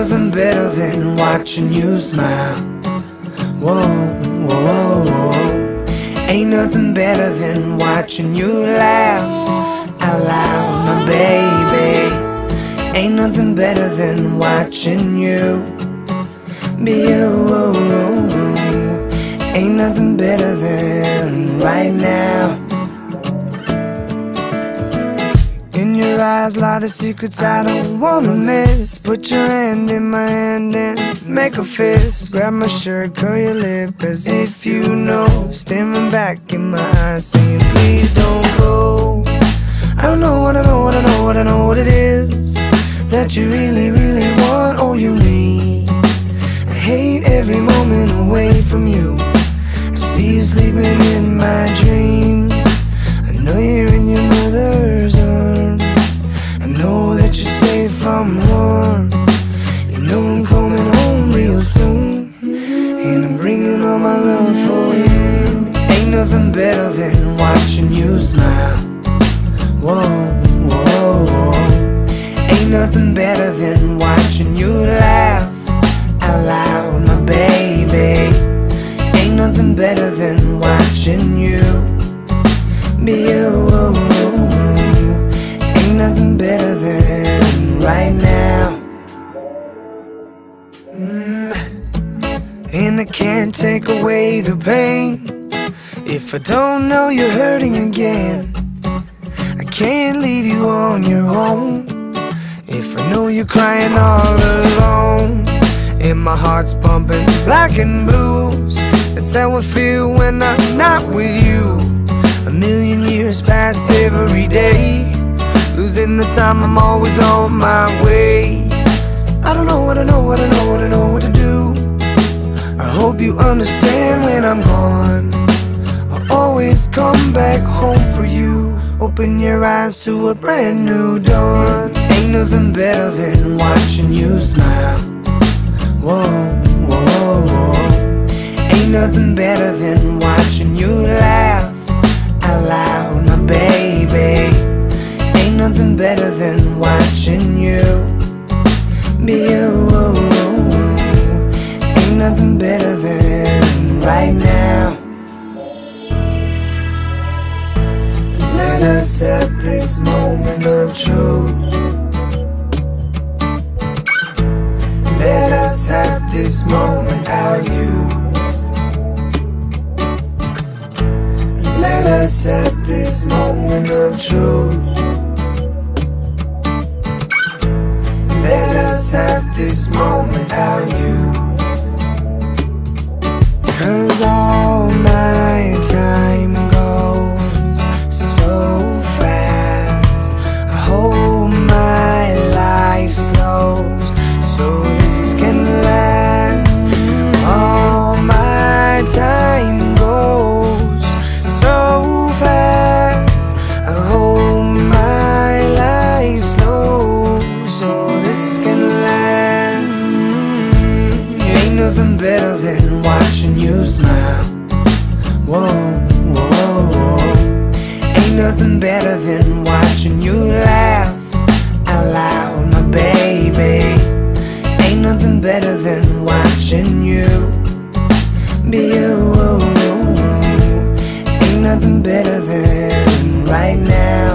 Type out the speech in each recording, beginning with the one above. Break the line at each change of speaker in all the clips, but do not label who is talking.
nothing better than watching you smile. Whoa, whoa, whoa. Ain't nothing better than watching you laugh out loud, my baby. Ain't nothing better than watching you be you. Ain't nothing better than right now. In your eyes lie the secrets I don't wanna miss. Put your hand in my hand and make a fist. Grab my shirt, curl your lip as if you know. Staring back in my eyes saying please don't go. I don't know what I know, what I know, what I know what it is that you really, really want or you need. I hate every moment away from you. I see you sleeping in my dreams. I know you're in your mother's arms. I know that you're safe from harm. You know I'm coming home real soon, and I'm bringing all my love for you. Ain't nothing better than watching you smile. Whoa, whoa, whoa. Ain't nothing better than watching you laugh out loud, my baby. Ain't nothing better than watching you be you. Ain't nothing better than right now. And I can't take away the pain if I don't know you're hurting again. I can't leave you on your own if I know you're crying all alone. And my heart's pumping black and blues. That's how I feel when I'm not with you. A million years pass every day, losing the time, I'm always on my way. I don't know what I know, what I know, what I know what to do. I hope you understand when I'm gone. I'll always come back home for you. Open your eyes to a brand new dawn. Ain't nothing better than watching you smile. Whoa, whoa, whoa. Ain't nothing better than watching you laugh out loud, my baby. Ain't nothing better than watching you be you. Ain't nothing better than right now. Let us have this moment of truth. Let us have this moment, our youth. Let us have this moment of truth. Let us have this moment, our youth. 'Cause all my time goes so fast. I hope my life slows so this can last. All my time goes so fast. I hope my life slows so this can last. Ain't nothing better than watching you smile. Whoa, whoa, whoa. Ain't nothing better than watching you laugh out loud, my baby. Ain't nothing better than watching you be you. Ain't nothing better than right now.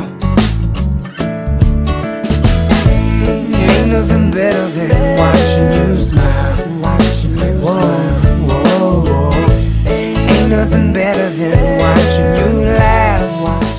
Ain't nothing better than watching you smile. Whoa, whoa, whoa. Ain't nothing better than watching you laugh